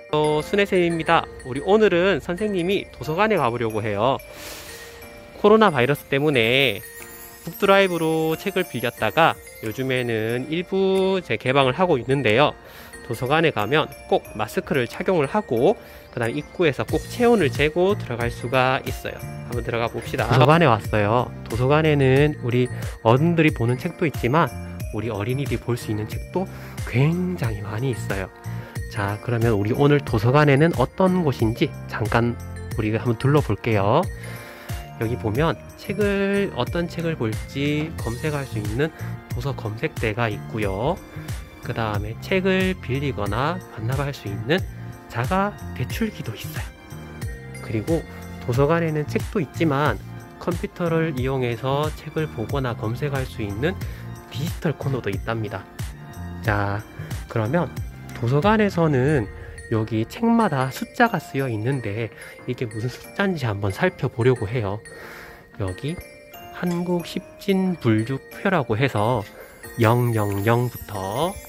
순혜쌤입니다. 우리 오늘은 선생님이 도서관에 가보려고 해요. 코로나 바이러스 때문에 북드라이브로 책을 빌렸다가 요즘에는 일부 재개방을 하고 있는데요. 도서관에 가면 꼭 마스크를 착용을 하고 그 다음 입구에서 꼭 체온을 재고 들어갈 수가 있어요. 한번 들어가 봅시다. 도서관에 왔어요. 도서관에는 우리 어른들이 보는 책도 있지만 우리 어린이들이 볼 수 있는 책도 굉장히 많이 있어요. 자, 그러면 우리 오늘 도서관에는 어떤 곳인지 잠깐 우리가 한번 둘러볼게요. 여기 보면 어떤 책을 볼지 검색할 수 있는 도서 검색대가 있고요. 그 다음에 책을 빌리거나 반납할 수 있는 자가 대출기도 있어요. 그리고 도서관에는 책도 있지만 컴퓨터를 이용해서 책을 보거나 검색할 수 있는 디지털 코너도 있답니다. 자, 그러면 도서관에서는 여기 책마다 숫자가 쓰여 있는데 이게 무슨 숫자인지 한번 살펴보려고 해요. 여기 한국 십진분류표라고 해서 000부터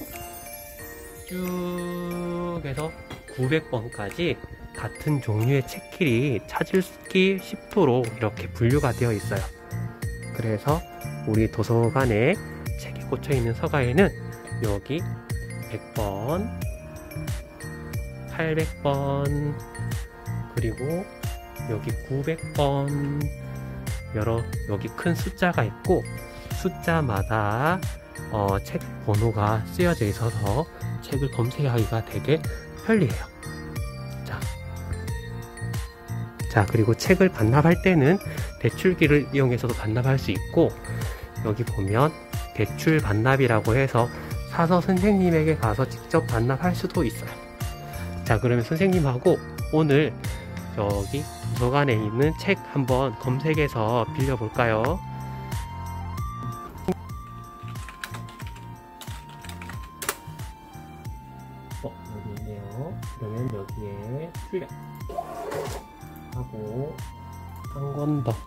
쭉 해서 900번까지 같은 종류의 책끼리 찾기 쉽도록 이렇게 분류가 되어 있어요. 그래서 우리 도서관에 책이 꽂혀 있는 서가에는 여기 100번, 800번, 그리고 여기 900번 여기 큰 숫자가 있고 숫자마다 책 번호가 쓰여져 있어서 책을 검색하기가 되게 편리해요. 자, 그리고 책을 반납할 때는 대출기를 이용해서도 반납할 수 있고 여기 보면 대출 반납이라고 해서 사서 선생님에게 가서 직접 반납할 수도 있어요. 자, 그러면 선생님하고 오늘 저기 도서관에 있는 책 한번 검색해서 빌려볼까요? 여기 있네요. 그러면 여기에 출력 하고 한 권 더.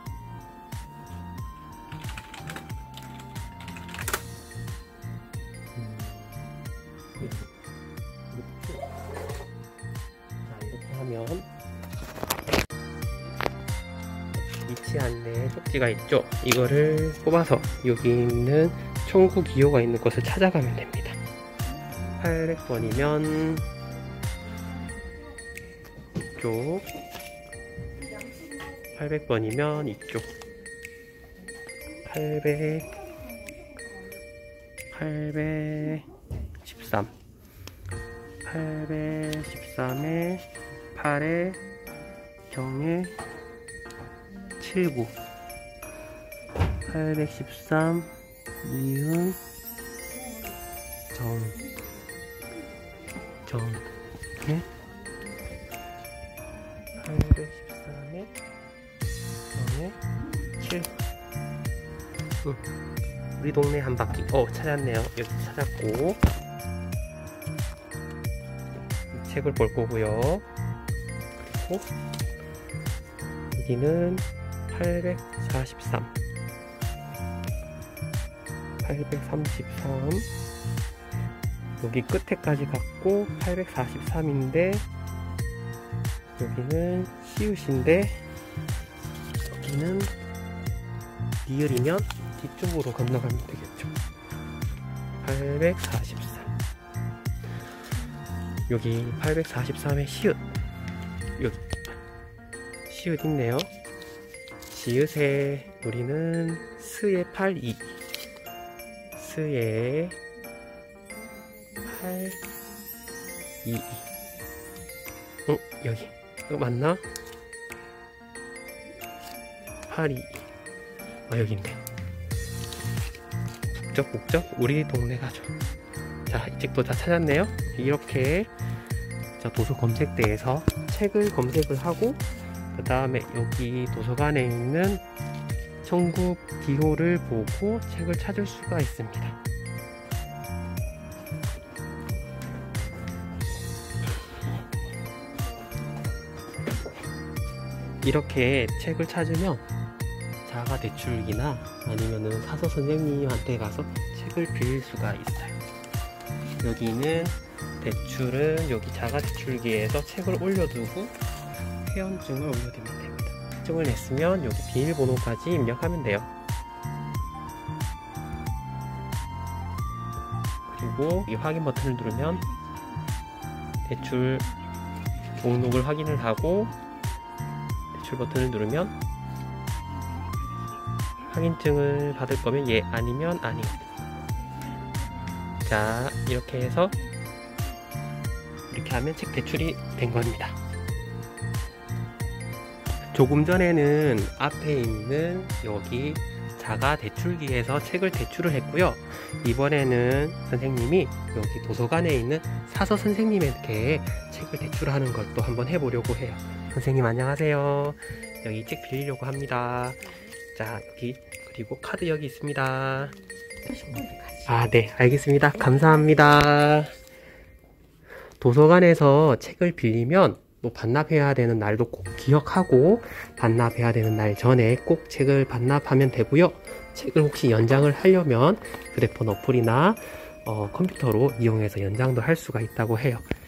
자, 이렇게 하면 위치 안내 쪽지가 있죠. 이거를 뽑아서 여기 있는 청구 기호가 있는 곳을 찾아가면 됩니다. 800번이면 이쪽, 800번이면 이쪽, 813, 813에 8에 0에 79, 813 이응 정에 813에 0에 7. 우리 동네 한 바퀴. 찾았네요. 여기 찾았고 이 책을 볼 거고요. 그리고 여기는 833 여기 끝에까지 갔고 843인데 여기는 시읒인데 여기는 니을이면 뒤쪽으로 건너가면 되겠죠. 843 여기 843의 시읒, 여기 시읒 있네요. 시읒에 우리는 스의 82, 스의 822. 여기 맞나? 822. 여기 있네. 북적 우리 동네 가죠. 자, 이 책도 다 찾았네요. 이렇게 도서 검색대에서 책을 검색을 하고 그 다음에 여기 도서관에 있는 청구 기호를 보고 책을 찾을 수가 있습니다. 이렇게 책을 찾으면 자가 대출기나 아니면은 사서 선생님한테 가서 책을 빌릴 수가 있어요. 여기는 대출은 여기 자가대출기에서 책을 올려두고 회원증을 올려두면 됩니다. 증을 냈으면 여기 비밀번호까지 입력하면 돼요. 그리고 이 확인 버튼을 누르면 대출 목록을 확인을 하고 대출 버튼을 누르면 확인증을 받을 거면 예, 아니면 아니. 자, 이렇게 해서 이렇게 하면 책 대출이 된 겁니다. 조금 전에는 앞에 있는 여기 자가 대출기에서 책을 대출을 했고요. 이번에는 선생님이 여기 도서관에 있는 사서 선생님에게 책을 대출하는 걸 또 한번 해보려고 해요. 선생님 안녕하세요. 여기 책 빌리려고 합니다. 자, 여기 그리고 카드 여기 있습니다. 아, 네, 알겠습니다. 감사합니다. 도서관에서 책을 빌리면 또 반납해야 되는 날도 꼭 기억하고 반납해야 되는 날 전에 꼭 책을 반납하면 되고요. 책을 혹시 연장을 하려면 휴대폰 어플이나 컴퓨터로 이용해서 연장도 할 수가 있다고 해요.